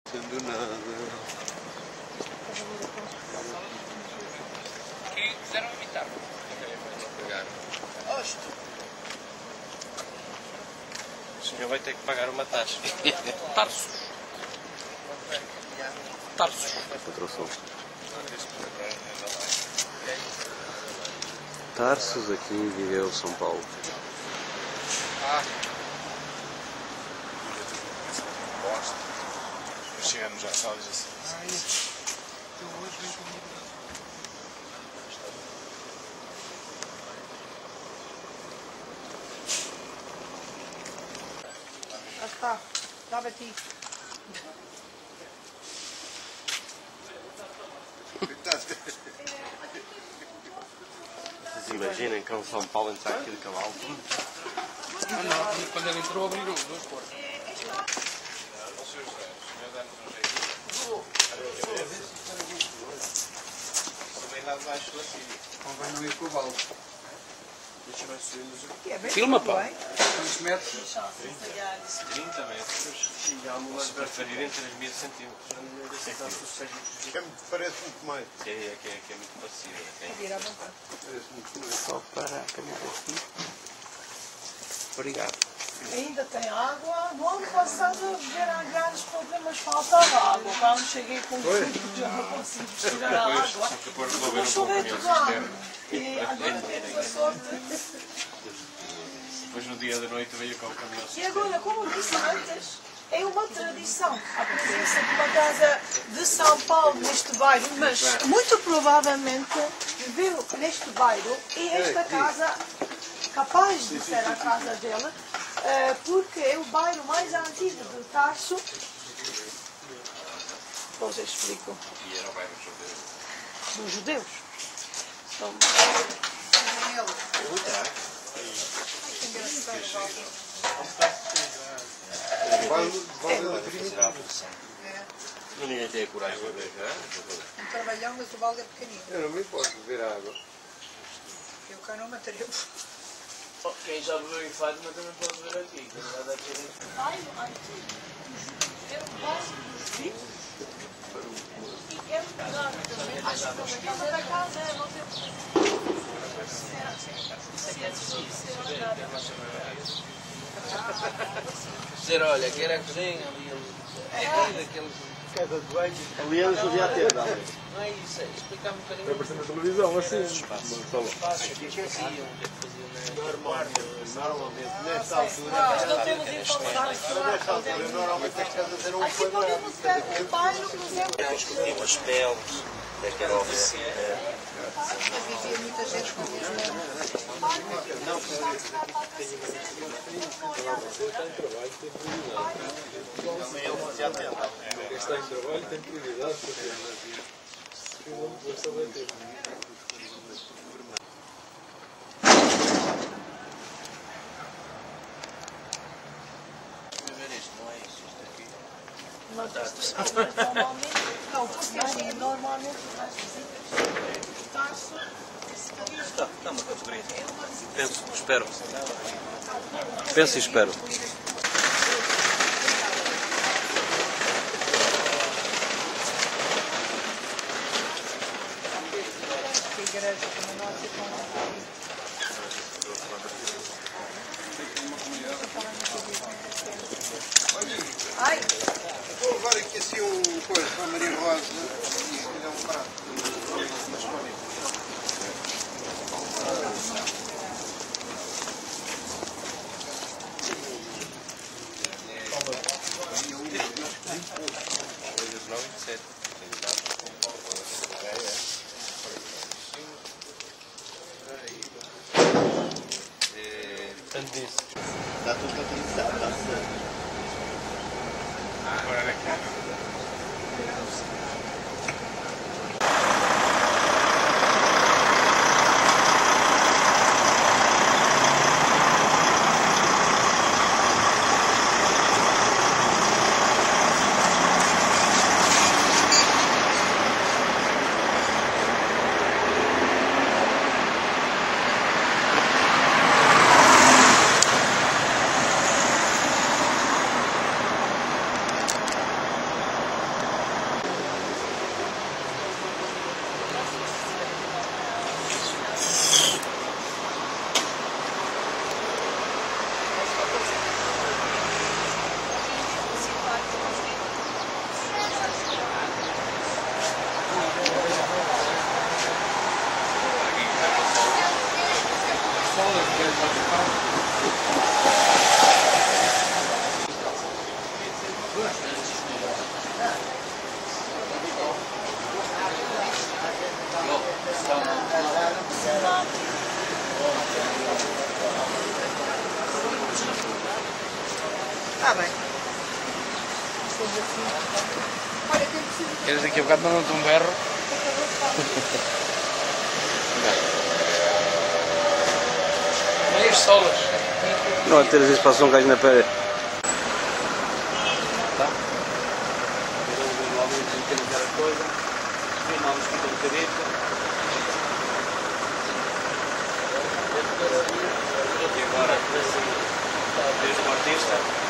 Sendo nada. Que quiseram imitar. O senhor vai ter que pagar uma taxa. Tarsos. Tarsos. Patrocínio. Tarsos aqui em Viseu, São Paulo. Chegamos à sala e já sei. Já está, já bati. Vocês imaginem que é um São Paulo entrar aqui de cavalo? Ah, não, quando ele entrou abriram duas portas. Também lá debaixo da filha. Convém não ir com o balde. Filma, pá. Quantos metros? 30 metros e ambulância preferirem 3.000 centímetros. Parece muito mais. Que é muito parecido. Parece muito mais. Só para apanhar aqui. Obrigado. Ainda tem água. No ano passado vieram grandes problemas, faltava água. Quando cheguei com o filho, já não consigo tirar a água. Não choveu tudo ano. E agora temos a sorte. Depois no dia da noite veio com o caminhão. E agora, como disse antes, é uma tradição a presença de uma casa de São Paulo neste bairro, mas muito provavelmente viveu neste bairro e esta casa, capaz de ser a casa dela, porque é o bairro mais antigo de Tarso. Depois eu explico. E era o bairro Dos judeus. Então, ninguém tem a coragem de ver, Um trabalhão, mas o balde é pequenino. eu não me importo de ver a água. Eu cá não mataria. Quem já bebeu em Fátima também pode ver aqui, que não vai dar dinheiro. bairro antigo, era o bairro dos ricos. E é um lugar também, acho que a casa da casa é não ter Dizer, olha, que era a cozinha ali, daqueles... Casa de banho. Ali eles devia ter, não é? Não é isso, é explicar um bocadinho. Vai aparecer na televisão, assim. Normalmente, nesta altura, Nós não temos informação. nesta altura, normalmente as casas eram um Aqui podemos ter um bairro, por exemplo. Discutimos as peles, daquela oficina. Havia muita gente com isso. Quem está em trabalho tem prioridade. Normalmente, não, porque assim, normalmente as visitas Tarso, esse caminho Dá uma categoria. Penso, espero. Penso e espero. A igreja como nós e com Ai, Vou levar aqui assim coisa para a Maria Rosa e se quiser um prato. Tanto disso. Está tudo utilizado, está certo. Agora era aqui. Está bem. Olha, tem preciso de... Eles daqui a bocado mandam-te um berro. Meias solas. Não, a ter vezes passou um gajo na parede. Tá? Normalmente tem aquela coisa. Filmamos com um bocadito. E agora, desde o artista.